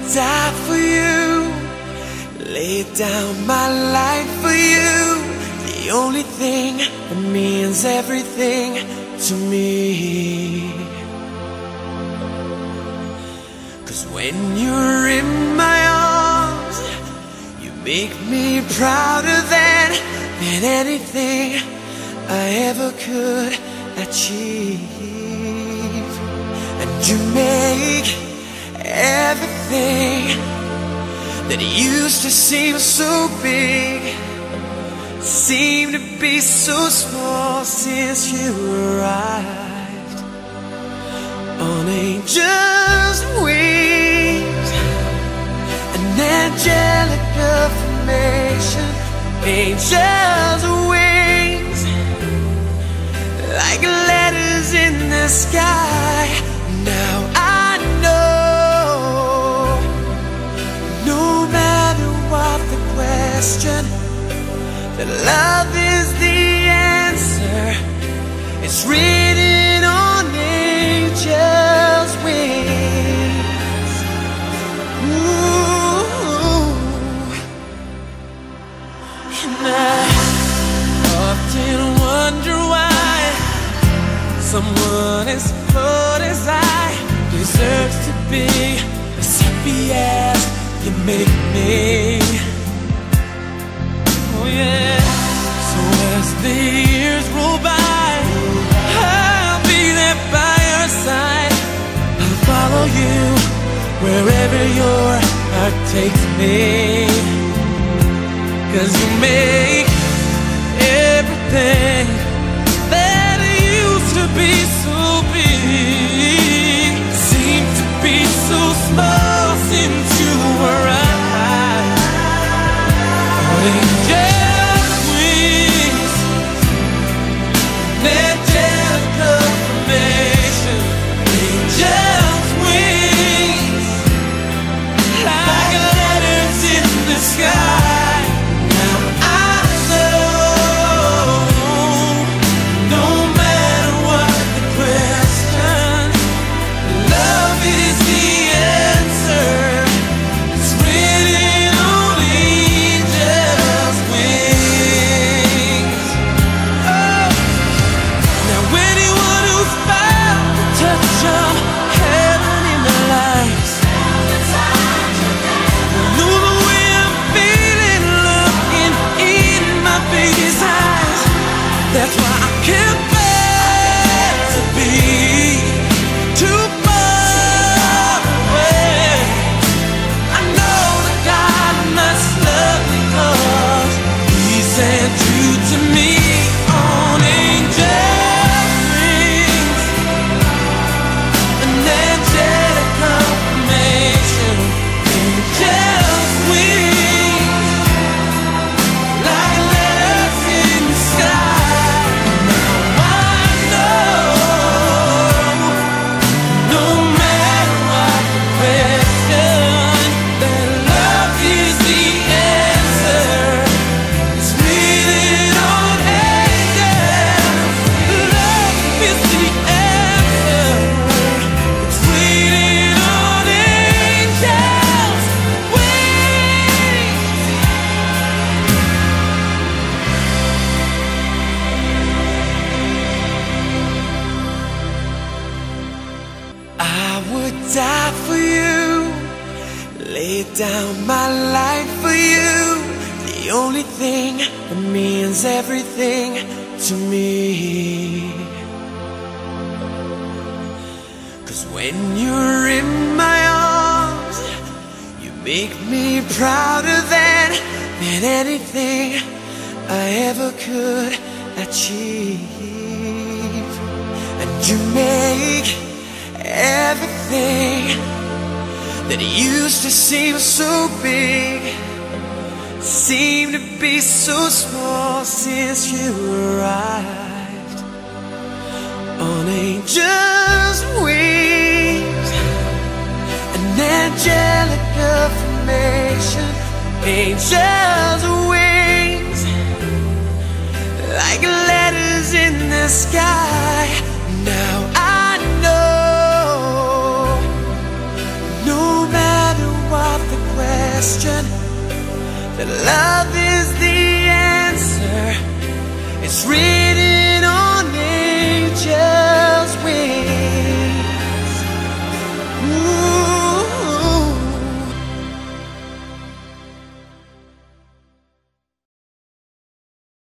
die for you, lay down my life for you, the only thing that means everything to me. 'Cause when you're in my arms, you make me prouder than anything I ever could achieve. And you make everything that used to seem so big seem to be so small since you arrived on angels' wings, an angelic affirmation. Angels' wings, like letters in the sky. Now I know, no matter what the question, that love is the answer. It's written on angels' wings. Ooh. And I often wonder why someone as flawed as I deserves to be as happy as you make me. Oh yeah. So as the years roll by, I'll be there by your side. I'll follow you wherever your heart takes me. 'Cause you make everything that used to be so big seem to be so small since you arrived. Angels' wings, angelic confirmation. Angels' wings, like letters in the sky. Now I know, no matter what the question, love is the answer. It's written on angels' wings. Oh, now anyone who's found the touch of heaven in their lives know the way I'm feeling, looking in my baby's eyes. That's why I can't bear to be too far away. I know that God must love me 'cause He sent you to me on angels' wings, an angelic confirmation. Angels' wings, like letters in the sky. Now I know, no matter what the question, that love is the answer. It's written on angels. Love is the answer. It's written on angels' wings. I would die for you, lay down my life for you, the only thing that means everything to me. 'Cause when you're in my arms, you make me prouder than anything I ever could achieve. And you make everything that used to seem so big seem to be so small since you arrived on angels' wings, an angelic affirmation. Angels' wings, like letters in the sky. Now I know, no matter what question, that love is the answer. It's written